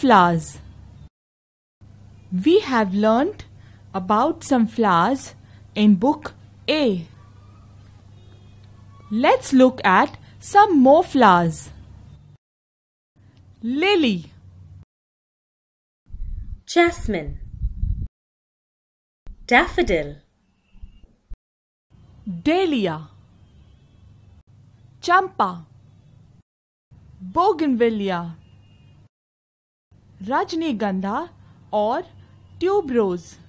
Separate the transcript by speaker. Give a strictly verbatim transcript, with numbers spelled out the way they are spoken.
Speaker 1: flowers. We have learnt about some flowers in Book A. Let's look at some more flowers. Lily,
Speaker 2: jasmine, daffodil,
Speaker 1: dahlia, champa, bougainvillea, rajnigandha और tuberose.